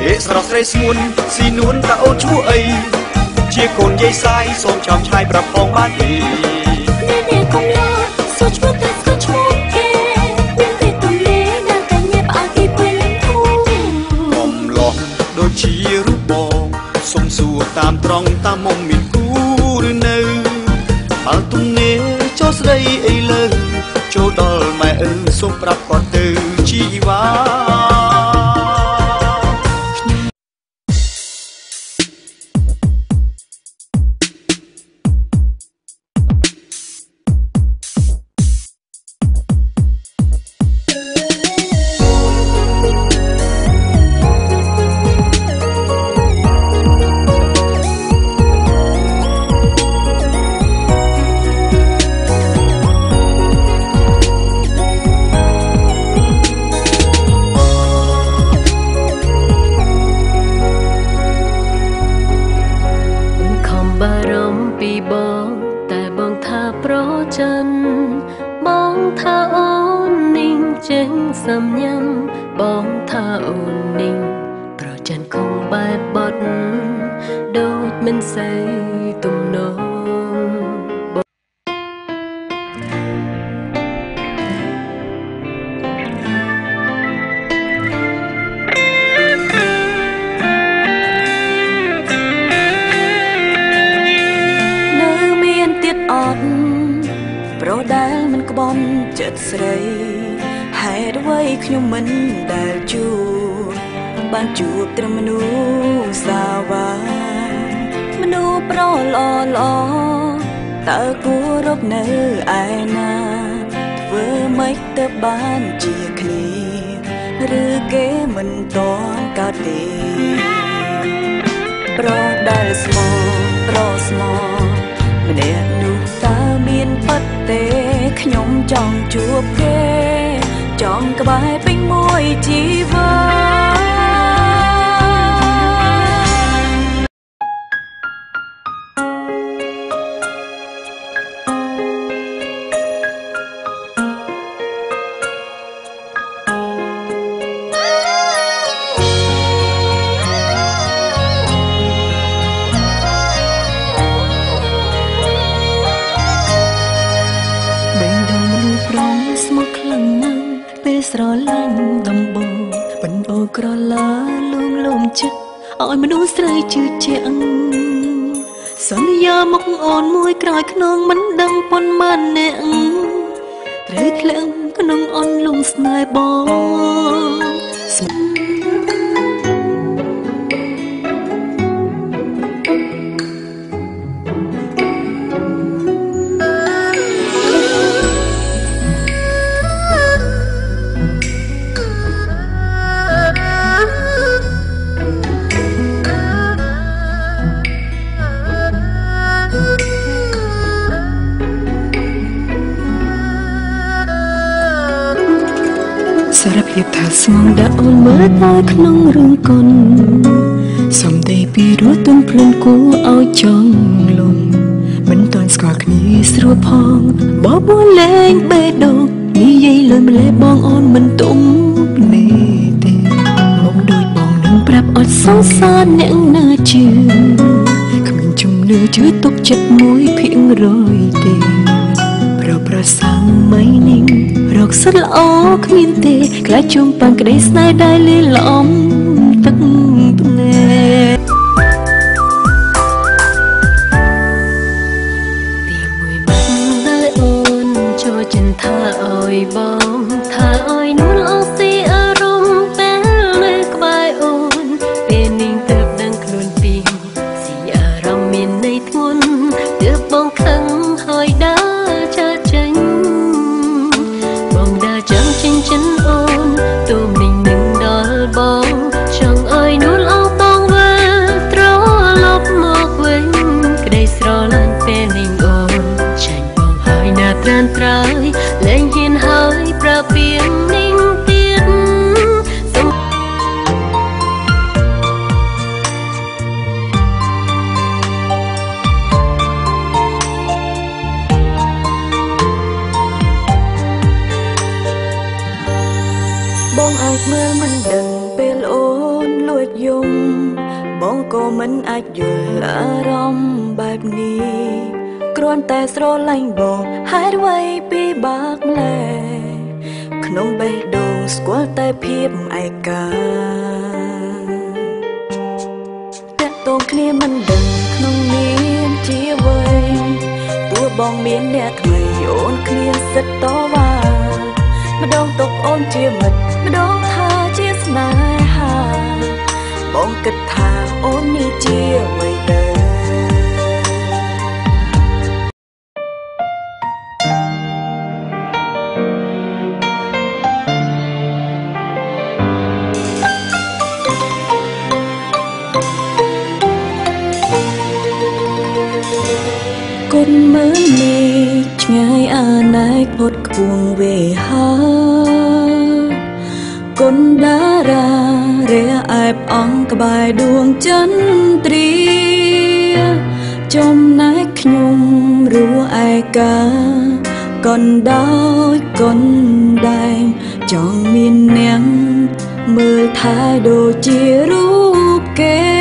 ស្រស់ស្រីស្ងួនស៊ីនួនតើអូនឈ្មោះអីជាកូនយាយសាយសូមចាំឆាយប្រាប់ផងបានទេអ្នកកុំលោសួរឈ្មោះតែស្គាល់ឈ្មោះគេមានតែទំនេរណាតែញ៉ែផ្អើលគេពេញធូរកុំលោះដូចជារូបបងសុំសួរតាមត្រង់តាមមុំមានគូឬនៅបើទំនេរចូលស្ដីអីលើចូលដល់ម៉ែឪសូមប្រាប់គាត់ទៅជីវ៉ាចិត្តស្រីហេតុអ្វីខ្ញុំមិនដែលបានជួបត្រឹមមនុស្សសាវាមនុស្សប្រល្អតើគួររកនៅឯណាធ្វើម៉េចទៅបានជាគ្នាឬគេមិនតន់កើតទេប្រដែលស្មោម្នាក់នោះតើមានពិតទេខ្ញុំចង់ជួបគេចង់ក្បែរពេញមួយជីវិតស្រឡាញ់ដំបងបណ្ដោក្រឡាលងចិត្តឲ្យមនុស្សស្រីជឿជាក់សន្យាមកអូនមួយក្រោយខ្នងមិនដឹងប៉ុន្មានអ្នកត្រូវក្លែងក្នុងអនលំស្នេហ៍បងសារភាពថាស្មងដាក់អូនមើលតែក្នុងរឿងកុនសំដីពីរស់ទុនព្រិនគួរឲ្យចង់លំមិនតាន់ស្គាល់គ្នាស្រួលផងបបួលលេងបេះដូងនិយាយលុយម្លេះបងអូនមិនទុំនេះទេមកដូចបងនឹងប្រាប់អត់សង្សារអ្នកណាជឿគ្មានជំនឿជឿទុកចិត្ត1%ទេប្រសាំងមិនนิ่งរកសិតល្អគ្មានទេខ្លាចជុំប៉ាំងក្តីស្នេហ៍ដែលលាលំទឹកភ្នែកទីមួយមកដែលអូនចូលចិនថាអើយបងថាអើយនួនអស់ស៊ីអារម្មណ៍ពេលនៅក្បែរអូនពេលនាងទៅដឹងខ្លួនពីស៊ីអារម្មណ៍មានន័យធ្ងន់ទើបបងខឹងហើយដើរចិនអូនទូមីងនឹងដល់បងយំបងក៏មិនអាចយល់អារម្មណ៍បែបនេះគ្រាន់តែស្រឡាញ់បងហេតុអ្វីពីបាក់ម្លេះក្នុងបេះដូងស្គាល់តែភាពឯកាតាក់ទងគ្នាមិនដឹងក្នុងនាមជាអ្វីទោះបងមានអ្នកថ្មីអូនគ្មានសិទ្ធតវ៉ាម្ដងទុកអូនជាមិត្តម្ដងថាជាស្នេហាបងគិតថាអូននេះជាអ្វីទៅគុណមើលនេះឆ្ងាយអាណែកផុតខ្ពងវេហាគុណតារារះអែបអង្គក្បែរដួងចន្ទ្រាចំណែកខ្ញុំរស់ឯកាកុនដោយគុណដែងចង់មាននាងមើលថែដូចជារូបគេ